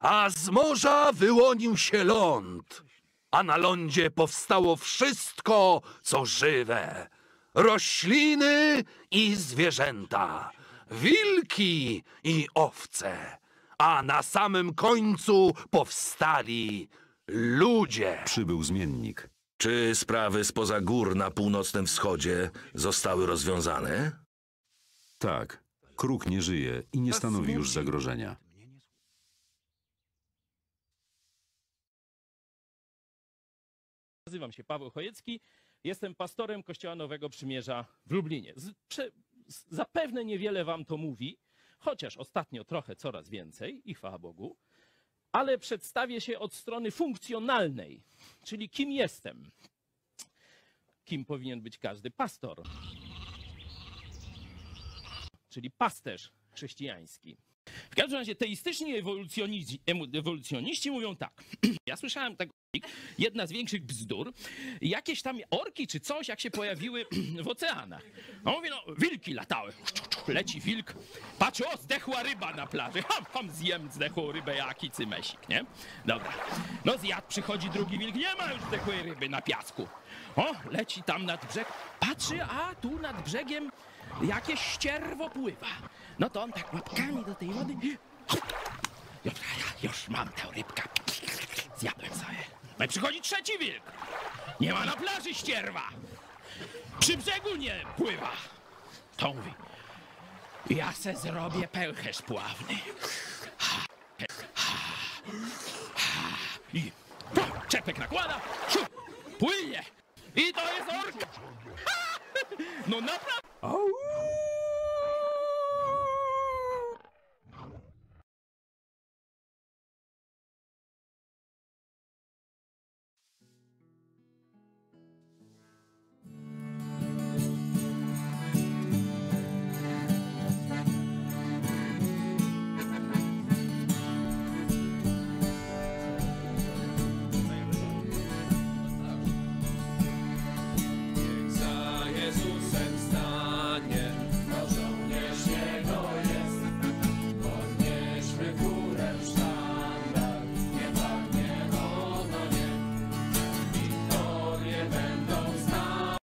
A z morza wyłonił się ląd, a na lądzie powstało wszystko, co żywe. Rośliny i zwierzęta, wilki i owce, a na samym końcu powstali ludzie. Przybył zmiennik. Czy sprawy spoza gór na północnym wschodzie zostały rozwiązane? Tak, Kruk nie żyje i nie stanowi już zagrożenia. Nazywam się Paweł Chojecki, jestem pastorem Kościoła Nowego Przymierza w Lublinie. Zapewne niewiele wam to mówi, chociaż ostatnio trochę coraz więcej i chwała Bogu, ale przedstawię się od strony funkcjonalnej, czyli kim jestem. Kim powinien być każdy pastor, czyli pasterz chrześcijański. W każdym razie teistyczni ewolucjoniści mówią tak. Ja słyszałem tak, jedna z większych bzdur, jakieś tam orki czy coś, jak się pojawiły w oceanach. No mówię, no wilki latały. Leci wilk, patrzy, o, zdechła ryba na plaży. Zjem zdechłą rybę, jaki cymesik, nie? Dobra. No zjadł, przychodzi drugi wilk, nie ma już zdechłej ryby na piasku. O, leci tam nad brzeg, patrzy, a tu nad brzegiem jakieś ścierwo pływa. No to on tak łapkami do tej wody. Dobra, ja już mam tę rybkę. Zjadłem sobie. No i przychodzi trzeci wilk. Nie ma na plaży ścierwa. Przy brzegu nie pływa. To mówi, ja se zrobię pęcherz pławny. I czepek nakłada, płynie. I to jest orka. No naprawdę.